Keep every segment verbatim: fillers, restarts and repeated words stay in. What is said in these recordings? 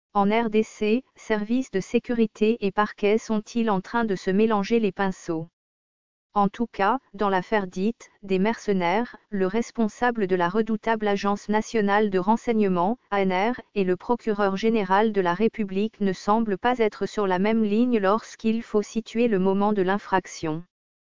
En R D C, services de sécurité et parquet sont-ils en train de se mélanger les pinceaux? En tout cas, dans l'affaire dite des mercenaires, le responsable de la redoutable Agence nationale de renseignement, A N R, et le procureur général de la République ne semblent pas être sur la même ligne lorsqu'il faut situer le moment de l'infraction.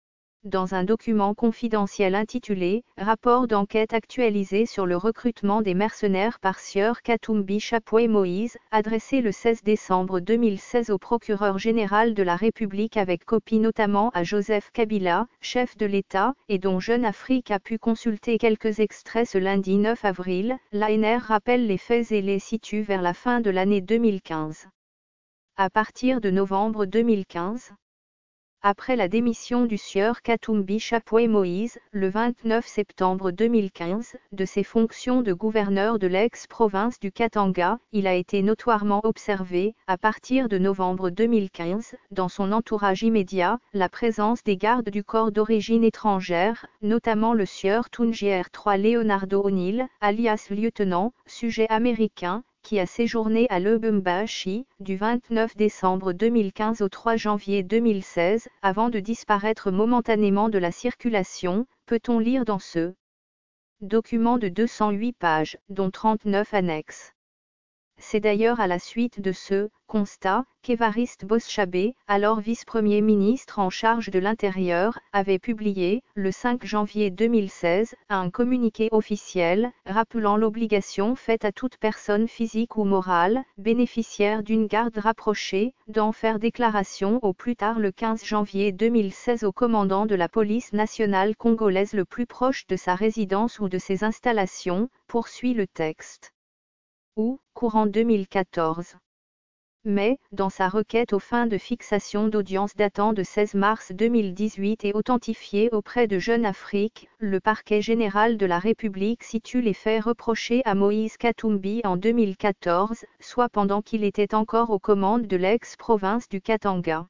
Dans un document confidentiel intitulé « Rapport d'enquête actualisé sur le recrutement des mercenaires par Sieur Katumbi Chapoué Moïse », adressé le seize décembre deux mille seize au procureur général de la République avec copie notamment à Joseph Kabila, chef de l'État, et dont Jeune Afrique a pu consulter quelques extraits ce lundi neuf avril, l'A N R rappelle les faits et les situe vers la fin de l'année deux mille quinze. À partir de novembre deux mille quinze, après la démission du sieur Katumbi Chapoué Moïse, le vingt-neuf septembre deux mille quinze, de ses fonctions de gouverneur de l'ex-province du Katanga, il a été notoirement observé, à partir de novembre deux mille quinze, dans son entourage immédiat, la présence des gardes du corps d'origine étrangère, notamment le sieur Tungier trois Leonardo O'Neill, alias lieutenant, sujet américain, qui a séjourné à Lubumbashi, du vingt-neuf décembre deux mille quinze au trois janvier deux mille seize, avant de disparaître momentanément de la circulation, peut-on lire dans ce document de deux cent huit pages, dont trente-neuf annexes. C'est d'ailleurs à la suite de ce constat qu'Évariste Boschabé, alors vice-premier ministre en charge de l'Intérieur, avait publié, le cinq janvier deux mille seize, un communiqué officiel, rappelant l'obligation faite à toute personne physique ou morale, bénéficiaire d'une garde rapprochée, d'en faire déclaration au plus tard le quinze janvier deux mille seize au commandant de la police nationale congolaise le plus proche de sa résidence ou de ses installations, poursuit le texte. Ou, courant deux mille quatorze. Mais, dans sa requête aux fins de fixation d'audience datant de seize mars deux mille dix-huit et authentifiée auprès de Jeune Afrique, le parquet général de la République situe les faits reprochés à Moïse Katumbi en deux mille quatorze, soit pendant qu'il était encore aux commandes de l'ex-province du Katanga.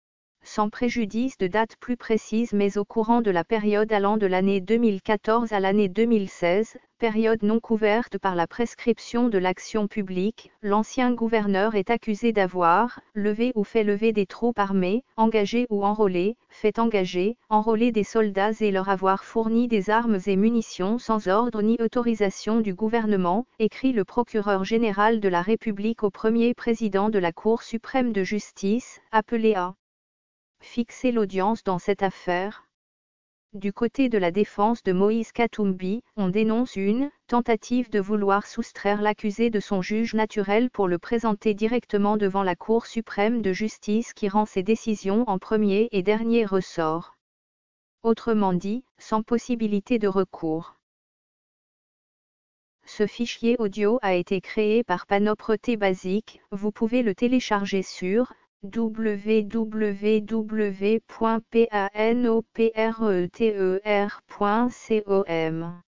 Sans préjudice de dates plus précises mais au courant de la période allant de l'année deux mille quatorze à l'année deux mille seize, période non couverte par la prescription de l'action publique, l'ancien gouverneur est accusé d'avoir levé ou fait lever des troupes armées, engagé ou enrôlé, fait engager, enrôler des soldats et leur avoir fourni des armes et munitions sans ordre ni autorisation du gouvernement, écrit le procureur général de la République au premier président de la Cour suprême de justice, appelé à fixer l'audience dans cette affaire. Du côté de la défense de Moïse Katumbi, on dénonce une tentative de vouloir soustraire l'accusé de son juge naturel pour le présenter directement devant la Cour suprême de justice qui rend ses décisions en premier et dernier ressort. Autrement dit, sans possibilité de recours. Ce fichier audio a été créé par Panopreté Basic, vous pouvez le télécharger sur w w w point panopreter point com.